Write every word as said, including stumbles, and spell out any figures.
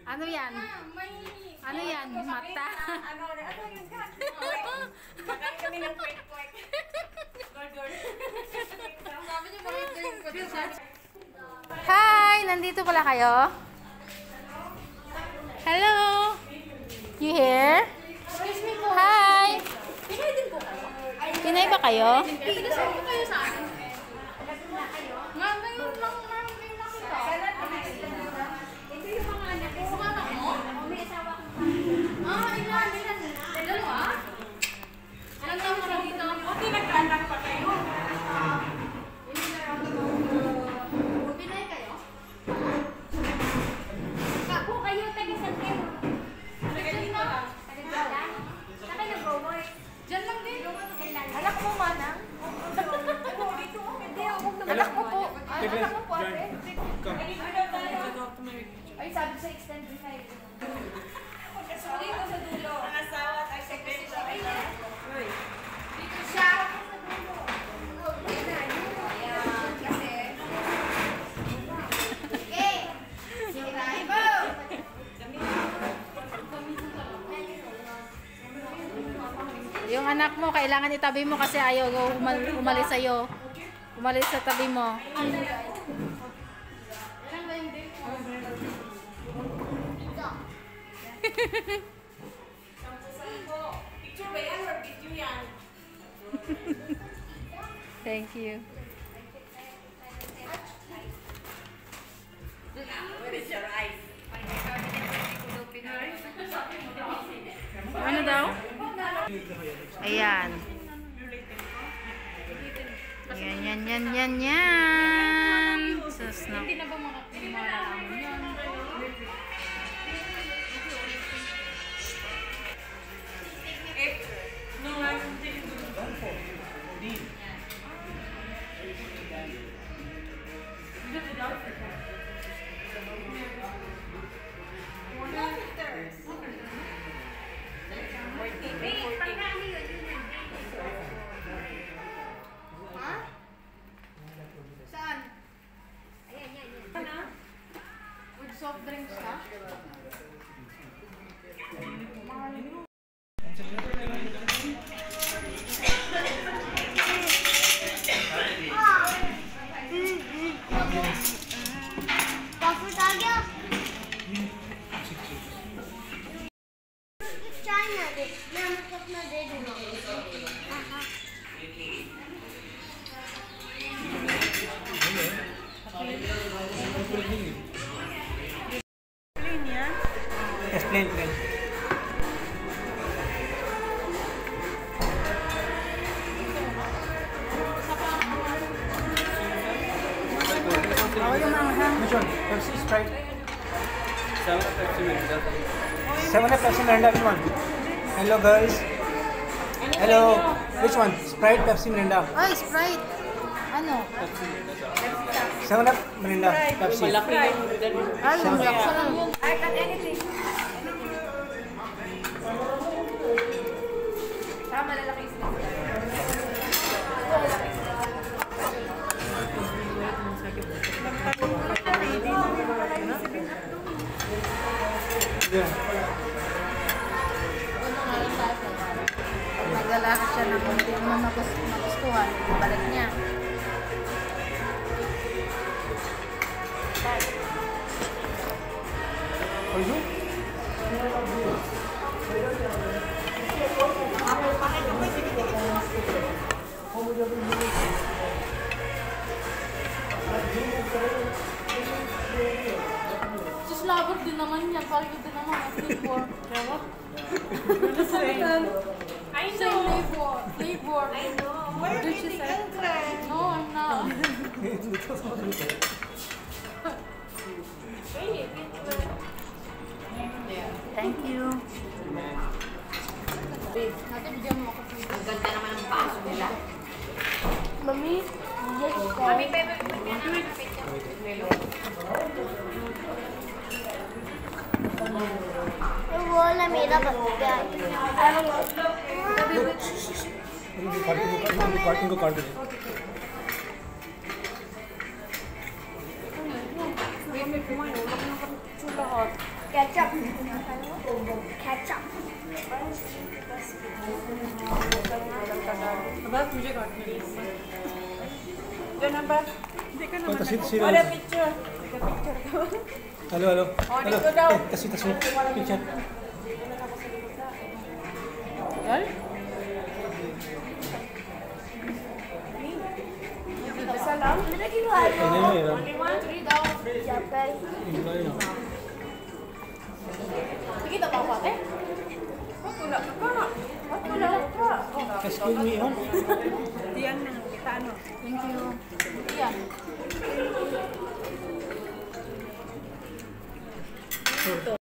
Ano yan? Ano yan? Mata? Ano, ano yun ka? Makain kami ng kwek-kwek. Sabi niyo bakit yung kwek-kwek? Hi! Nandito pala kayo? Hello! You here? Hi! Pinay din po kayo? Pinay ba kayo? Pinasal po kayo sa akin. Nga, ngayon lang, ngayon lang kita. Ito yung mga anak ko. Mga anak mo? May asawa ko. Ah, ilan, ilan. Dalawa? Ilan taon ka dito? Okay, nagkaanak pa kayo. Pinay kayo? Kapo kayo, tagisan kayo. Tagisan mo? Tagisan lang? Saka nag-work? Diyan lang din. Anak mo, manang? Anak mo po. Anak mo po, ate. Ay, sabi sa extend rin kayo. Dito sa dulo. Ang asawa at secretary. Ay, dito siya. Ayan, kasi. Okay. Sirahin mo. Yung anak mo, kailangan itabi mo kasi ayaw umal umalis sa'yo. Umalis sa tabi mo. Picture ba yan or video yan? Thank you. Where is your eyes? Ano daw? Ayan. Yan, yan, yan, yan, yan. Sus, no. Hindi na ba mga pinamalaman yun? Ha? Saan? Ayan, yan, yan. Ano? With soft drinks ka? Explain, explain. Which one? Pepsi, Sprite? Seven Up, Pepsi, Mirinda. Seven Up, Pepsi, Mirinda, which one? Hello, girls. Hello. Which one? Sprite, Pepsi, Mirinda. Ay, Sprite. Ano? Seven Up, Mirinda, Pepsi. Ay, yung Jackson. I got anything. Tama, lalaki sila. Yeah. Naglalakad siya ng hindi mo magustuhan. Balik niya. For you? Sus, labot din naman yan. Parang ito naman. Flavor. Diba? I know. Flavor. Flavor. I know. Where did you say? No, I'm not. Thank you. Natin bigyan mo ako. Ang ganda naman ng paso nila. Mami? Yes, ko. Mami, bebe, bebe na naman ang picture. वो ना मेरा बच्चा कार्टून को काट दे। May kumain, wala ka nang chula hot. Ketchup. Ketchup. Aba, मुझे काटने दे। जो नंबर देखो Oh, tasit sila. Ada picture. Ada picture ko. Hello, hello. Oh, Hello. dito daw. Eh, tasit, tasit. Picture. Yan? Isa lang? Lagi mo ano? Ano yun, yun. Only one, three daw. Yeah, guys. Yun ba yun? Nakita ba ako ate? Ba't wala ka pa? Ba't wala ka? Excuse me, oh. Diyan na. Kita ano? Thank you. Yan. So,